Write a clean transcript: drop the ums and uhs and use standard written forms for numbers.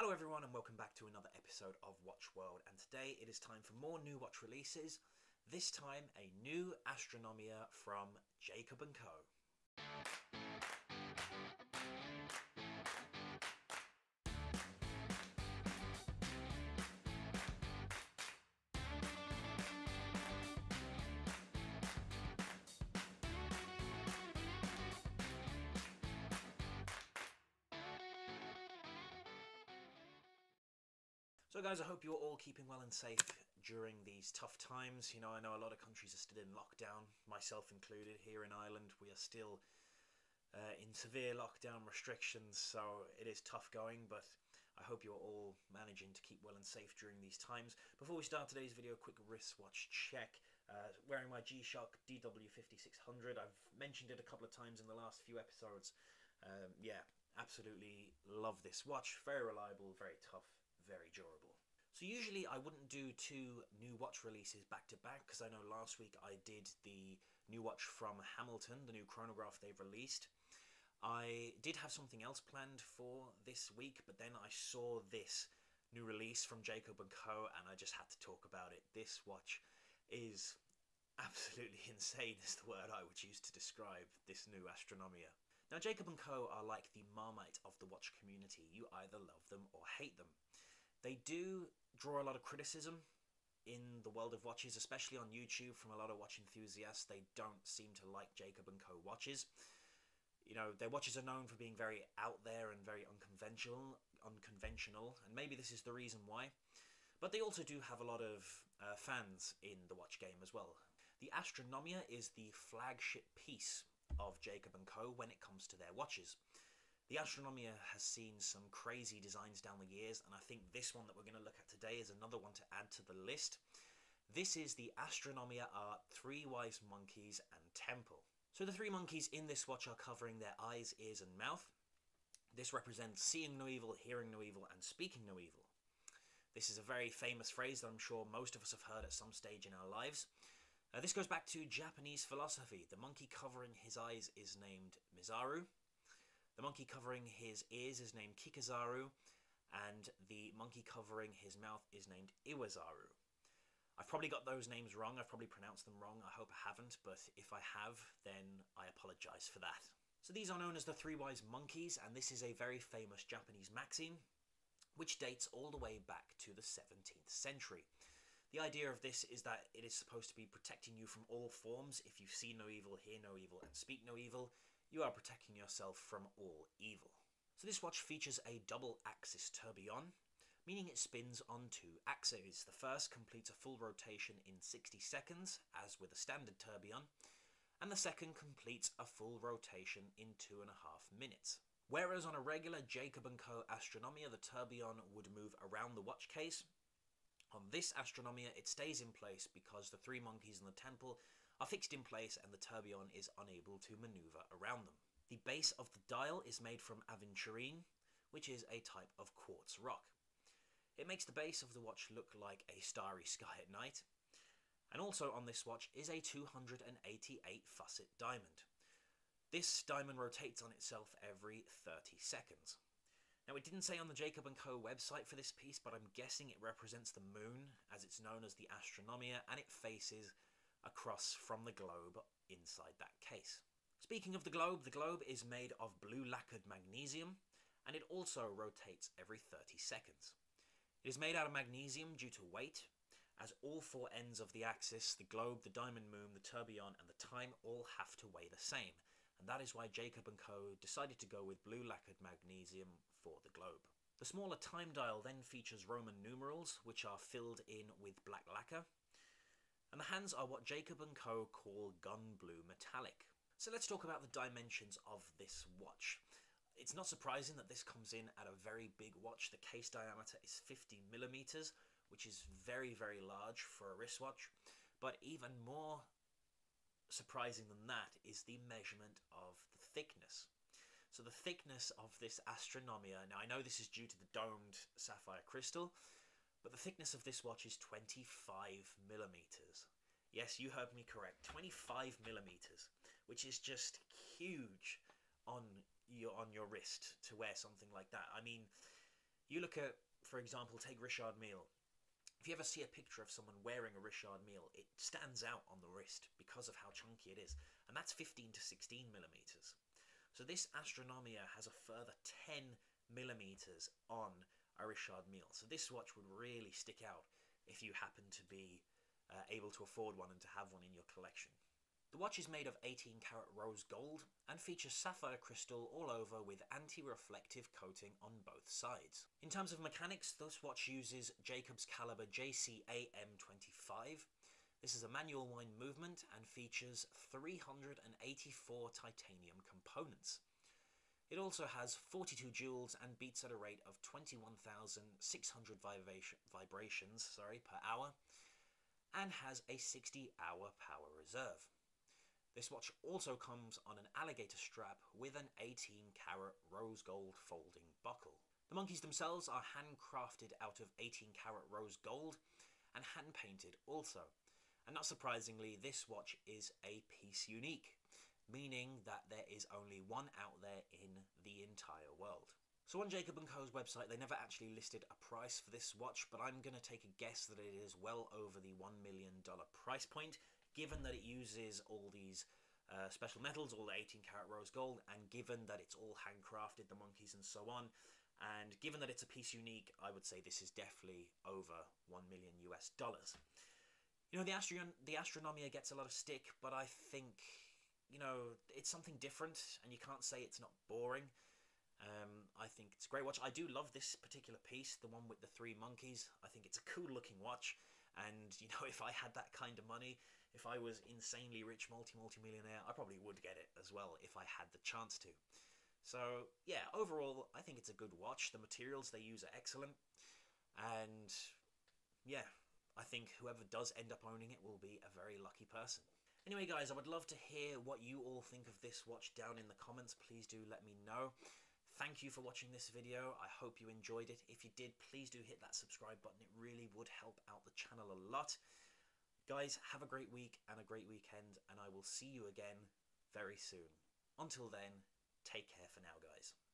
Hello everyone and welcome back to another episode of Watch World, and today it is time for more new watch releases, this time a new Astronomia from Jacob & Co. So guys, I hope you're all keeping well and safe during these tough times. I know a lot of countries are still in lockdown, myself included. Here in Ireland we are still in severe lockdown restrictions, so it is tough going, but I hope you're all managing to keep well and safe during these times. Before we start today's video, a quick wristwatch check. Wearing my G-Shock DW5600. I've mentioned it a couple of times in the last few episodes. Yeah, absolutely love this watch. Very reliable, very tough, very durable. So usually I wouldn't do two new watch releases back to back, because I know last week I did the new watch from Hamilton, the new chronograph they've released. I did have something else planned for this week, but then I saw this new release from Jacob & Co. and I just had to talk about it. This watch is absolutely insane, is the word I would use to describe this new Astronomia. Now, Jacob & Co. are like the Marmite of the watch community. You either love them or hate them. They do draw a lot of criticism in the world of watches, especially on YouTube from a lot of watch enthusiasts. They don't seem to like Jacob & Co. watches. Their watches are known for being very out there and very unconventional, and maybe this is the reason why. But they also do have a lot of fans in the watch game as well. The Astronomia is the flagship piece of Jacob & Co. when it comes to their watches. The Astronomia has seen some crazy designs down the years, and I think this one that we're going to look at today is another one to add to the list. This is the Astronomia Art 3 Wise Monkeys and Temple. So the three monkeys in this watch are covering their eyes, ears and mouth. This represents seeing no evil, hearing no evil and speaking no evil. This is a very famous phrase that I'm sure most of us have heard at some stage in our lives. This goes back to Japanese philosophy. The monkey covering his eyes is named Mizaru. The monkey covering his ears is named Kikazaru, and the monkey covering his mouth is named Iwazaru. I've probably got those names wrong, I've probably pronounced them wrong, I hope I haven't, but if I have, then I apologise for that. So these are known as the Three Wise Monkeys, and this is a very famous Japanese maxim, which dates all the way back to the 17th century. The idea of this is that it is supposed to be protecting you from all forms. If you see no evil, hear no evil, and speak no evil, you are protecting yourself from all evil. So this watch features a double-axis tourbillon, meaning it spins on two axes. The first completes a full rotation in 60 seconds, as with a standard tourbillon, and the second completes a full rotation in 2.5 minutes. Whereas on a regular Jacob & Co. Astronomia, the tourbillon would move around the watch case, on this Astronomia it stays in place because the three monkeys in the temple are fixed in place and the tourbillon is unable to maneuver around them. The base of the dial is made from aventurine, which is a type of quartz rock. It makes the base of the watch look like a starry sky at night. And also on this watch is a 288 fusset diamond. This diamond rotates on itself every 30 seconds. Now, it didn't say on the Jacob & Co. website for this piece, but I'm guessing it represents the moon, as it's known as the Astronomia, and it faces across from the globe inside that case. Speaking of the globe is made of blue lacquered magnesium, and it also rotates every 30 seconds. It is made out of magnesium due to weight, as all four ends of the axis, the globe, the diamond moon, the tourbillon and the time, all have to weigh the same, and that is why Jacob & Co. decided to go with blue lacquered magnesium for the globe. The smaller time dial then features Roman numerals, which are filled in with black lacquer, and the hands are what Jacob & Co. call gun blue metallic. So let's talk about the dimensions of this watch. It's not surprising that this comes in at a very big watch. The case diameter is 50mm, which is very, very large for a wristwatch. But even more surprising than that is the measurement of the thickness. So the thickness of this Astronomia, now I know this is due to the domed sapphire crystal, but the thickness of this watch is 25mm. Yes, you heard me correct, 25mm, which is just huge on your wrist to wear something like that. I mean, You look at, for example, take Richard Mille. If you ever see a picture of someone wearing a Richard Mille, it stands out on the wrist because of how chunky it is, and that's 15 to 16 millimeters. So this Astronomia has a further 10 millimeters on a Richard Mille. So this watch would really stick out if you happen to be able to afford one and to have one in your collection. The watch is made of 18 karat rose gold and features sapphire crystal all over with anti-reflective coating on both sides. In terms of mechanics, this watch uses Jacobs caliber JCAM25. This is a manual wind movement and features 384 titanium components. It also has 42 joules and beats at a rate of 21,600 vibrations per hour, and has a 60-hour power reserve. This watch also comes on an alligator strap with an 18 karat rose gold folding buckle. The monkeys themselves are handcrafted out of 18 karat rose gold and hand painted also. And not surprisingly, this watch is a piece unique, meaning that there is only one out there in the entire world. So on Jacob & Co.'s website, they never actually listed a price for this watch, but I'm going to take a guess that it is well over the $1 million price point, given that it uses all these special metals, all the 18 karat rose gold, and given that it's all handcrafted, the monkeys and so on, and given that it's a piece unique, I would say this is definitely over $1 million US. You know, the Astronomia gets a lot of stick, but I think, you know, it's something different, and you can't say it's not boring. I think it's a great watch. I do love this particular piece, the one with the 3 monkeys. I think it's a cool looking watch, and you know, if I had that kind of money, if I was insanely rich, multi-millionaire, I probably would get it as well if I had the chance to. So yeah, overall, I think it's a good watch. The materials they use are excellent, and yeah, I think whoever does end up owning it will be a very lucky person. Anyway guys, I would love to hear what you all think of this watch down in the comments. Please do let me know. Thank you for watching this video. I hope you enjoyed it. If you did, please do hit that subscribe button. It really would help out the channel a lot. Guys, have a great week and a great weekend, and I will see you again very soon. Until then, take care for now, guys.